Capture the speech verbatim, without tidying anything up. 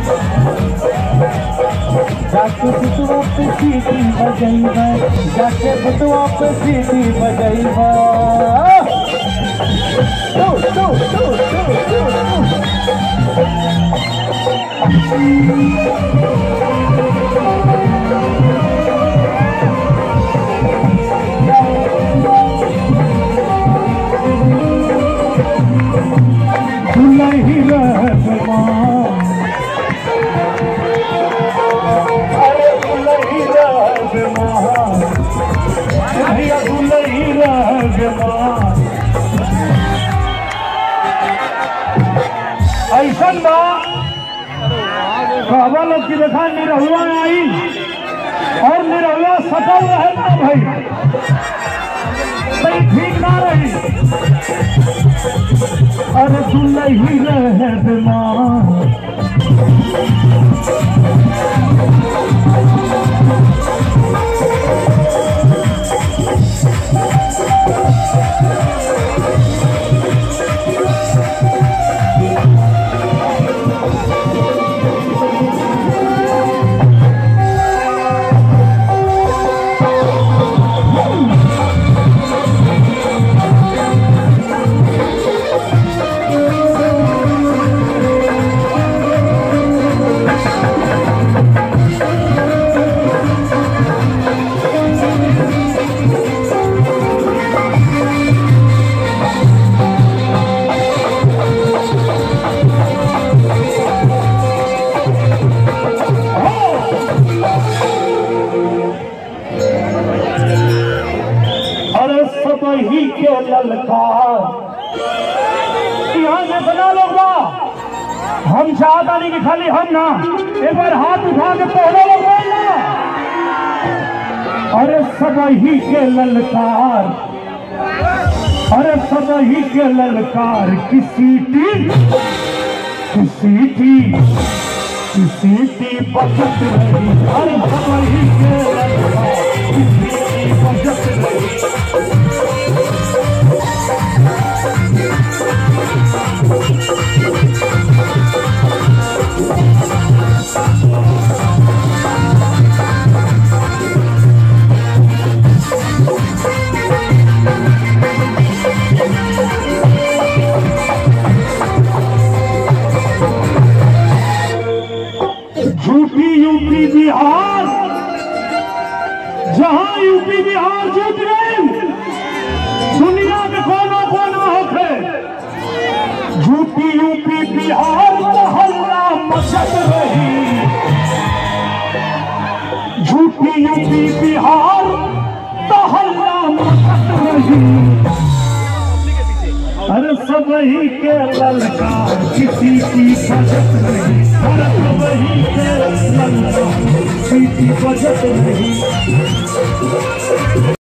जाके बुतवा पे सीटी बजैबा, जाके बुतवा पे सीटी बजैबा। टू टू टू टू टू दुलही रहबा, अरे दुलही रहबा, भैया दुलही रहबा। ऐसन बा कहवा लोग की देखा निरहुआ आई और निरहुआ सटल रहे ना भाई, नहीं ठीक ना रही। अरे दुलही रहबा, सबही के ललकार। यहाँ से बना लोग बा, हम चाहता नहीं कि खाली हम ना, एक बार हाथ उठा के पहले लोग बोलना। अरे सबही के ललकार, अरे सबही के ललकार, किसी टी किसी टी किसी टी बचत रही। अरे सबही के ललकार, किसी टी बचत रही। झूठी यूपी बिहार, जहां यूपी बिहार जीत गए, दुनिया के कोना कोना होके झूठी यूपी बिहार तो हल्ला मचत रही। झूठी यूपी बिहार तो हल्ला मचत रही। अरे सबही के ललकार, किसी की बचत नहीं। अरे सबही के ललकार, किसी की बचत नहीं।